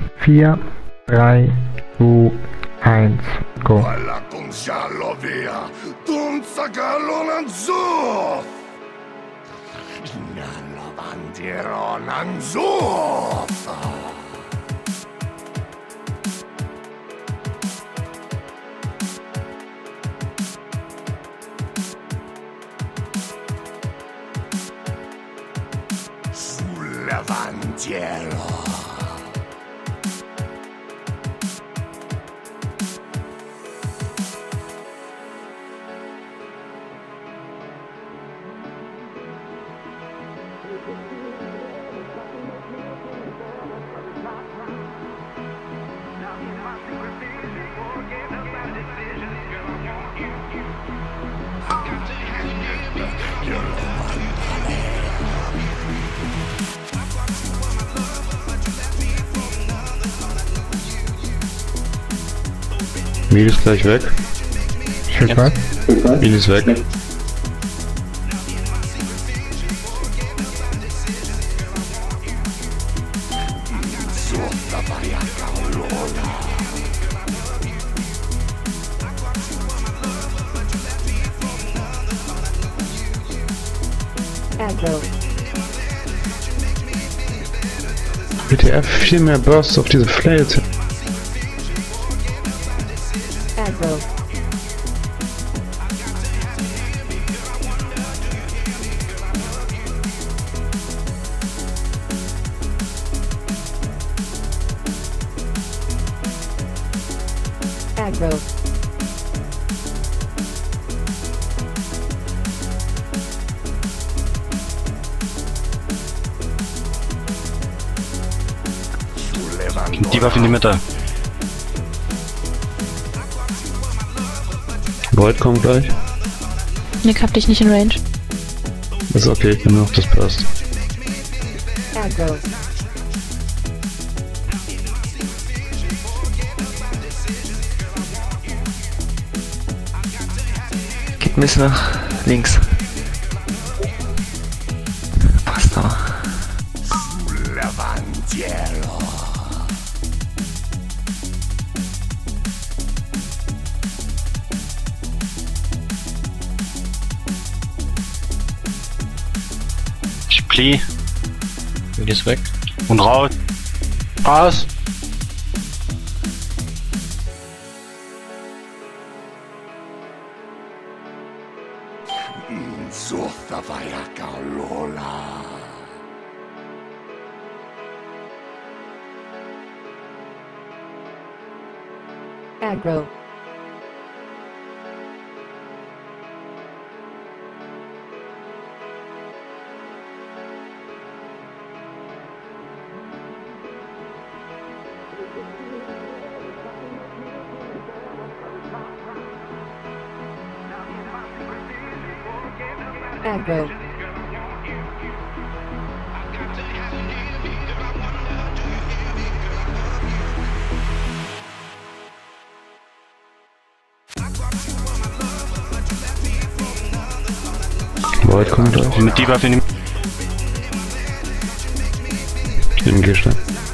4, 3, 2, 1, go. Alla concialo via, d'un sagallo nanzuf! Nalla bandiero nanzuf! Sulle bandiero! Mil ist gleich weg. Schippert. Mil ist weg. WTF viel mehr Bursts auf diese Flails. Aggro. Aggro. Die Waffe in die Mitte. Void kommt gleich. Nick, hab dich nicht in Range. Ist okay, ich nehme noch das Burst. Aggro. Geht ein bisschen nach links. Passt aber. Sulle bandiero! Ich plie. Die ist weg. Und raus. Raus. Zurda vaya Lola! Aggro. Aggro. Void kommt gleich. Mit die Waffe in dem Gehstein.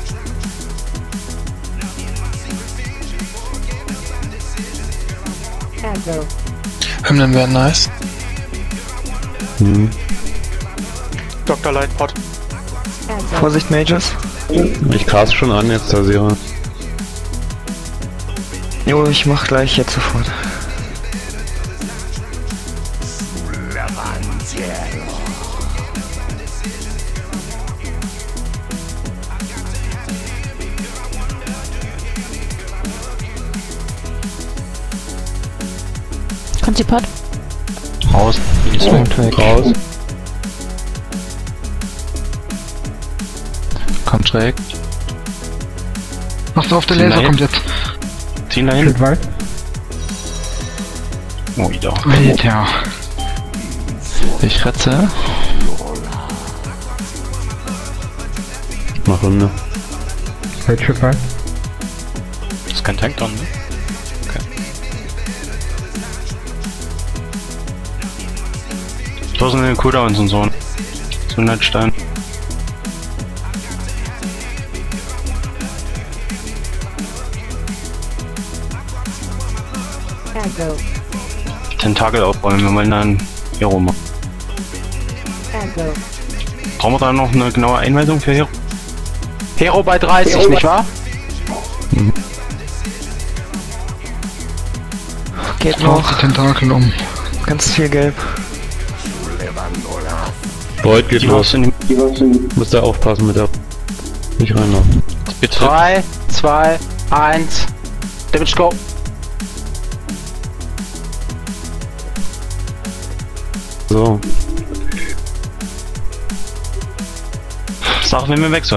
Aggro. Hymnen wären nice. Mhm. Dr. Lightpot. Aggro. Vorsicht, Majors. Ich cast schon an jetzt, Tasira. Jo, ich mach gleich jetzt sofort. Sulle bandiero! Konzipot. Raus. Die ist weg. Raus. Kommt direkt. Machst du auf, der Laser kommt jetzt. Ziehen dahin. Schritt weit. Oh, wieder. Alter. Ich retze. Mach Runde. Halt Schritt weit. Das ist kein Tankdown, ne? Okay. Tausend in den Cooldowns und so. So ein Netzstein. Aggro. Tentakel aufräumen, wir wollen dann Hero machen. Aggro. Brauchen wir da noch eine genaue Einweisung für Hero? Hero bei 30, nicht wahr? Geht Braucht die noch. Tentakel um. Ganz viel Gelb. Void geht Die los. Wurst in die Muss da aufpassen mit der. Nicht rein noch. Bitte. 3, 2, 1. Damage go. So. Sag, wenn wir weg sollen.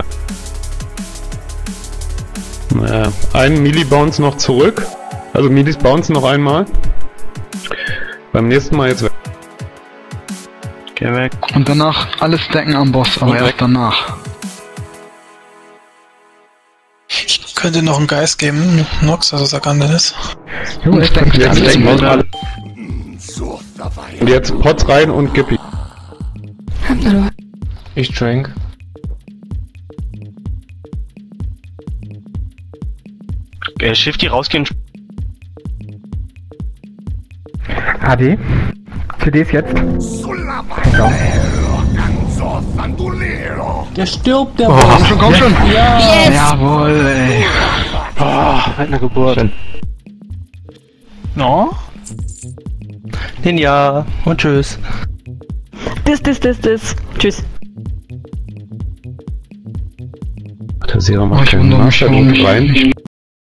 Ein Melee-Bounce noch zurück. Also Melees Bounce noch einmal. Beim nächsten Mal jetzt weg. Geh weg. Und danach alles decken am Boss, aber Und erst weg. danach. Ich könnte noch einen Geist geben, Nox, also sag an Dennis. Jo, Jetzt denken wir Jetzt alles denken wir alle. alle. Und jetzt Pots rein und Gippy. Ich drink. Shifty rausgehen. AD. CDs jetzt. Der stirbt, der Komm schon! Jawohl, ey. halt eine Geburt. No? Ninja. Und tschüss. Tschüss. Der Serum Oh, macht ich keinen wundere mich, Master warum rein.